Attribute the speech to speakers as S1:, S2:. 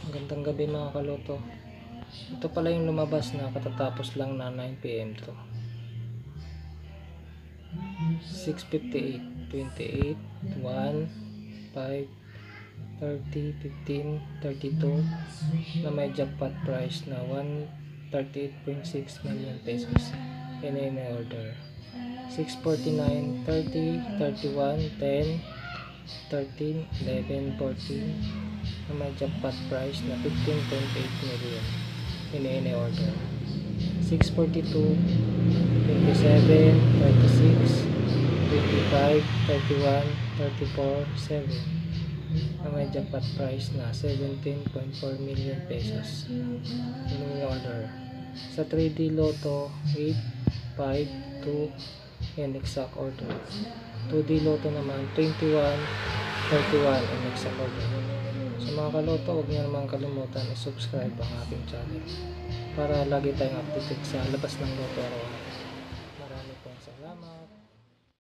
S1: Magandang gabi mga kaloto. Ito pala yung lumabas na katatapos lang na 9 PM to. 6:58, 28, 1, 5, 30, 15, 32 na may jackpot price na 138.6 million pesos. In order 649, 30, 31, 10, 13, 11, 14 na may jackpot price na 15.8 million in any order. 642, 27, 36, 25, 31, 34, 7 na may jackpot price na 17.4 million pesos in any order. Sa 3D Lotto 8, 5, 2 in exact order. 2D Lotto naman 21, 31 in exact order. Sa mga kaloto, huwag niyo naman kalimutan i-subscribe ang aking channel para lagi tayong updated sa labas ng loto araw-araw.